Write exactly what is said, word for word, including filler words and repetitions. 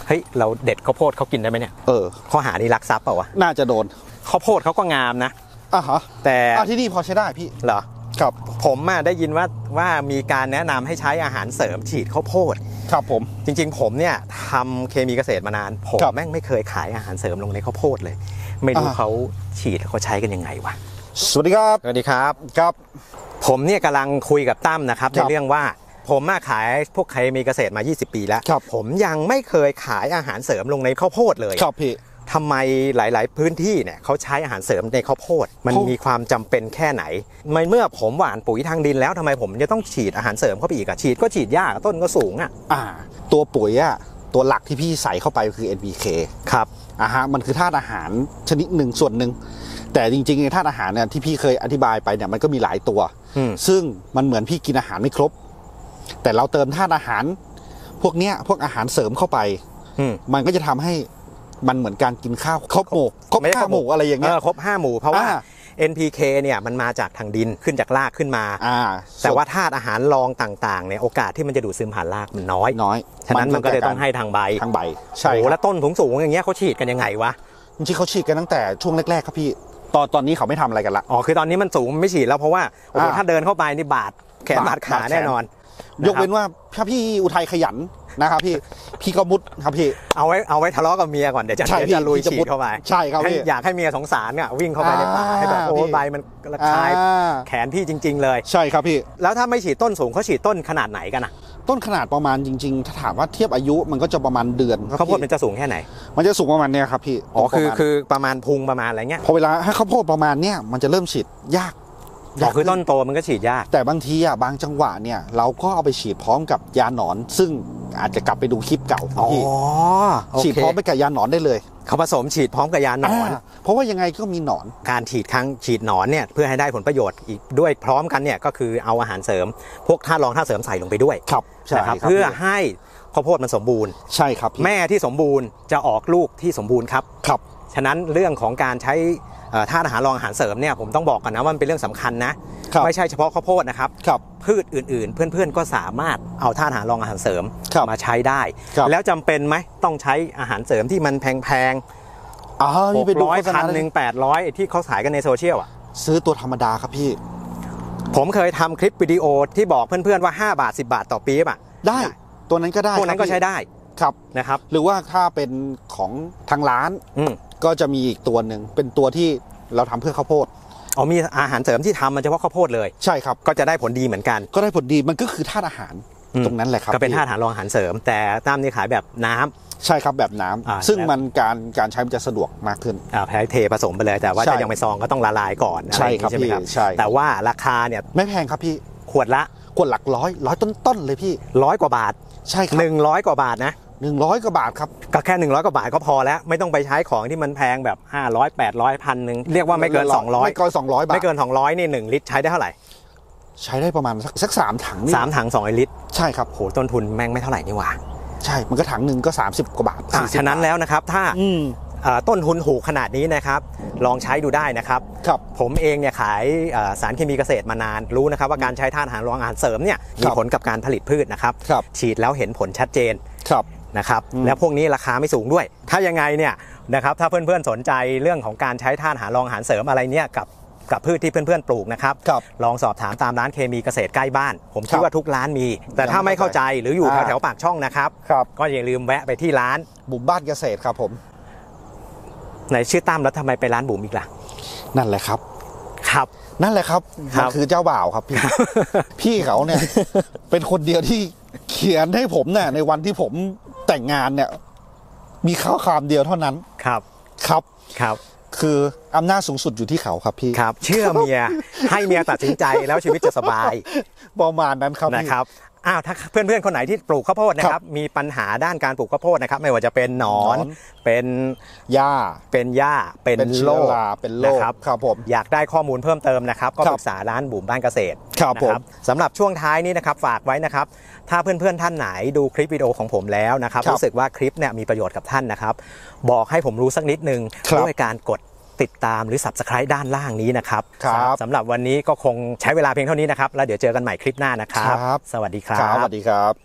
เฮ้ยเราเด็ดข้าวโพดเขากินได้ไหมเนี่ยเออข้อหานี้ลักทรัพย์เปล่าวะน่าจะโดนข้าวโพดเขาก็งามนะอ่ะฮะแต่ที่นี่พอใช้ได้พี่เหรอครับผมอ่ะได้ยินว่าว่ามีการแนะนำให้ใช้อาหารเสริมฉีดข้าวโพดครับผมจริงๆผมเนี่ยทำเคมีเกษตรมานานผมแม่งไม่เคยขายอาหารเสริมลงในข้าวโพดเลยไม่รู้เขาฉีดเขาใช้กันยังไงวะสวัสดีครับสวัสดีครับครับผมเนี่ยกำลังคุยกับตั้มนะครับในเรื่องว่าผมมาขายพวกเคมีเกษตรมายี่สิบปีแล้วผมยังไม่เคยขายอาหารเสริมลงในข้าวโพดเลยครับพี่ทำไมหลายๆพื้นที่เนี่ยเขาใช้อาหารเสริมในข้าวโพดมันมีความจำเป็นแค่ไหนเมื่อผมหว่านปุ๋ยทางดินแล้วทำไมผมจะต้องฉีดอาหารเสริมเข้าไปอีกอะฉีดก็ฉีดยากต้นก็สูงอะอ่าตัวปุ๋ยอะตัวหลักที่พี่ใส่เข้าไปคือ เอ็น พี เคครับอ่าฮะมันคือธาตุอาหารชนิดหนึ่งส่วนหนึ่งแต่จริงๆในธาตุอาหารเนี่ยที่พี่เคยอธิบายไปเนี่ยมันก็มีหลายตัวซึ่งมันเหมือนพี่กินอาหารไม่ครบแต่เราเติมธาตุอาหารพวกเนี้ยพวกอาหารเสริมเข้าไปมันก็จะทำให้มันเหมือนการกินข้าวครบหมู่ครบห้าหมู่อะไรอย่างเงี้ยครบห้าหมู่เพราะว่า เอ็น พี เค เนี่ยมันมาจากทางดินขึ้นจากรากขึ้นมาแต่ว่าธาตุอาหารรองต่างๆเนี่ยโอกาสที่มันจะดูดซึมผ่านรากมันน้อยน้อยฉะนั้นมันก็เลยต้องให้ทางใบทางใบใช่โอ้แล้วต้นสูงๆอย่างเงี้ยเขาฉีดกันยังไงวะจริงๆเขาฉีดกันตั้งแต่ช่วงแรกๆครับพี่ตอนตอนนี้เขาไม่ทำอะไรกันละอ๋อคือตอนนี้มันสูงไม่ฉีดแล้วเพราะว่าโอ้ถ้าเดินเข้าไปนี่บาดแขนบาดขาแน่นอนยกเว้นว่าถ้าพี่อุทัยขยันนะครับพี่พี่ก็มุดครับพี่เอาไว้เอาไว้ทะเลาะกับเมียก่อนเดี๋ยวจะจะลุยฉีดเข้าไปใช่ครับพี่อยากให้เมียสงสารเนี่ยวิ่งเข้าไปในป่าให้แบบโอ้ใบมันระคายแขนพี่จริงๆเลยใช่ครับพี่แล้วถ้าไม่ฉีดต้นสูงเขาฉีดต้นขนาดไหนกันอะต้นขนาดประมาณจริงๆถ้าถามว่าเทียบอายุมันก็จะประมาณเดือนข้าวโพดมันจะสูงแค่ไหนมันจะสูงประมาณเนี้ยครับพี่อ๋อคือคือประมาณพุงประมาณอะไรเงี้ยพอเวลาให้ข้าวโพดประมาณเนี้ยมันจะเริ่มฉีดยากอ๋อคือต้นโตมันก็ฉีดยากแต่บางทีอ่ะบางจังหวะเนี่ยเราก็เอาไปฉีดพร้อมกับยาหนอนซึ่งอาจจะกลับไปดูคลิปเก่าพี่ฉีดพร้อมไปกับยาหนอนได้เลยเขาผสมฉีดพร้อมกับยาหนอนเพราะว่ายังไงก็มีหนอนการฉีดครั้งฉีดหนอนเนี่ยเพื่อให้ได้ผลประโยชน์อีกด้วยพร้อมกันเนี่ยก็คือเอาอาหารเสริมพวกธาตุรองธาตุเสริมใส่ลงไปด้วยครับใช่ครับเพื่อให้ข้าวโพดมันสมบูรณ์ใช่ครับแม่ที่สมบูรณ์จะออกลูกที่สมบูรณ์ครับครับฉะนั้นเรื่องของการใช้ธาตุอาหารรองอาหารเสริมเนี่ยผมต้องบอกก่อนนะว่ามันเป็นเรื่องสำคัญนะไม่ใช่เฉพาะข้าวโพดนะครับพืชอื่นๆเพื่อนๆก็สามารถเอาธาตุอาหารรองอาหารเสริมมาใช้ได้แล้วจำเป็นไหมต้องใช้อาหารเสริมที่มันแพงๆหกร้อยพันหนึ่งแปดร้อยที่เขาขายกันในโซเชียลอ่ะซื้อตัวธรรมดาครับพี่ผมเคยทำคลิปวิดีโอที่บอกเพื่อนๆว่าห้าบาทสิบบาทต่อปีอ่ะได้ตัวนั้นก็ได้พวกนั้นก็ใช้ได้ครับนะครับหรือว่าถ้าเป็นของทางร้านก็จะมีอีกตัวหนึ่งเป็นตัวที่เราทำเพื่อข้าวโพดอ๋อมีอาหารเสริมที่ทำมันเฉพาะข้าวโพดเลยใช่ครับก็จะได้ผลดีเหมือนกันก็ได้ผลดีมันก็คือธาตุอาหารตรงนั้นแหละครับก็เป็นธาตุอาหารรองอาหารเสริมแต่ตามนี่ขายแบบน้ำใช่ครับแบบน้ำซึ่งมันการการใช้มันจะสะดวกมากขึ้นอ่าแพ้เทผสมไปเลยแต่ว่าจะยังไม่ซองก็ต้องละลายก่อนใช่ครับพี่ใช่แต่ว่าราคาเนี่ยไม่แพงครับพี่ขวดละขวดหลักร้อยร้อยต้นๆเลยพี่ร้อยกว่าบาทใช่ครับหนึ่งร้อยกว่าบาทนะหนึ่งร้อยกว่าบาทครับก็แค่หนึ่งร้อยกว่าบาทก็พอแล้วไม่ต้องไปใช้ของที่มันแพงแบบห้าร้อย แปดร้อย พันนึงเรียกว่าไม่เกินสองร้อยไม่เกินสองร้อยบาทไม่เกินสองร้อยนี่หนึ่งลิตรใช้ได้เท่าไหร่ใช้ได้ประมาณสักสักสามถังสามถังสองร้อยลิตรใช่ครับโหต้นทุนแม่งไม่เท่าไหร่นี่หว่าใช่มันก็ถังหนึ่งก็สามสิบกว่าบาทฉะนั้นแล้วนะครับถ้าต้นทุนถูกขนาดนี้นะครับลองใช้ดูได้นะครับผมเองเนี่ยขายสารเคมีเกษตรมานานรู้นะครับว่าการใช้ธาตุอาหารรองอาหารเสริมเนี่ยมีผลกับการผลิตพืชนะครับฉีดแล้วเห็นผลชัดเจนนะครับแล้วพวกนี้ราคาไม่สูงด้วยถ้ายังไงเนี่ยนะครับถ้าเพื่อนๆสนใจเรื่องของการใช้ธาตุอาหารรองอาหารเสริมอะไรเนี่ยกับกับพืชที่เพื่อนๆปลูกนะครับลองสอบถามตามร้านเคมีเกษตรใกล้บ้านผมคิดว่าทุกร้านมีแต่ถ้าไม่เข้าใจหรืออยู่แถวๆปากช่องนะครับก็อย่าลืมแวะไปที่ร้านบุ๋มบ้านเกษตรครับผมไหนชื่อตั้มแล้วทำไมไปร้านบุ๋มอีกล่ะนั่นแหละครับครับนั่นแหละครับมันคือเจ้าบ่าวครับพี่พี่เขาเนี่ยเป็นคนเดียวที่เขียนให้ผมเนี่ยในวันที่ผมแต่งงานเนี่ยมีข้อความเดียวเท่านั้นครับครับครับคืออำนาจสูงสุดอยู่ที่เขาครับพี่ครับเชื่อเมียให้เมียตัดสินใจแล้วชีวิตจะสบายประมาณนั้นครับนะครับอ้าวถ้าเพื่อนๆคนไหนที่ปลูกข้าวโพดนะครับมีปัญหาด้านการปลูกข้าวโพดนะครับไม่ว่าจะเป็นหนอนเป็นหญ้าเป็นหญ้าเป็นโรคเป็นโรคครับผมอยากได้ข้อมูลเพิ่มเติมนะครับก็ปรึกษาร้านบุ๋มบ้านเกษตรครับผมสำหรับช่วงท้ายนี้นะครับฝากไว้นะครับถ้าเพื่อนๆท่านไหนดูคลิปวิดีโอของผมแล้วนะครับรู้สึกว่าคลิปเนี่ยมีประโยชน์กับท่านนะครับบอกให้ผมรู้สักนิดนึงด้วยการกดติดตามหรือ ซับสไครบ์ ด้านล่างนี้นะครับสำหรับวันนี้ก็คงใช้เวลาเพียงเท่านี้นะครับแล้วเดี๋ยวเจอกันใหม่คลิปหน้านะครับสวัสดีครับสวัสดีครับ